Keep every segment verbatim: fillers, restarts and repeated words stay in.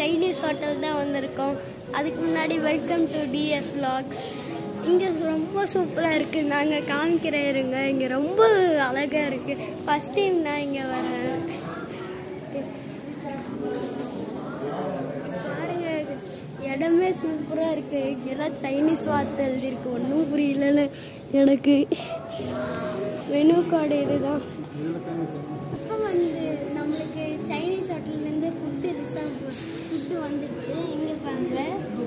Chinese hotel தான் வந்திருக்கோம். அதுக்கு முன்னாடி வெல்கம் டு டிஎஸ் vlogs. இங்கே ரொம்ப சூப்பராக இருக்குது. நாங்கள் காமிக்கிறேன் இருங்க. இங்கே ரொம்ப அழகாக இருக்குது. ஃபஸ்ட் டைம் நான் இங்கே வரேன். பாருங்க, இடமே சூப்பராக இருக்குது. இங்கெல்லாம் சைனீஸ் வார்த்தை எழுதியிருக்கு, ஒன்றும் புரியலன்னு எனக்கு. மெனு கார்டு இதுதான். இப்போ வந்து நம்மளுக்கு சைனீஸ் ஹோட்டல்லேருந்து ஃபுட்டு ரிசர்வ் ஃபுட்டு வந்துடுச்சு. இங்கே பாருங்க,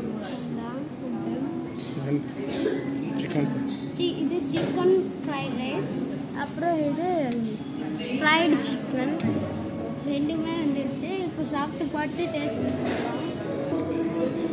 இது சிக்கன் ஃப்ரைட் ரைஸ், அப்புறம் இது ஃப்ரைடு சிக்கன், ரெண்டுமே வந்துடுச்சு. இப்போ சாப்பிட்டு பார்த்து டேஸ்ட் சொல்கிறோம்.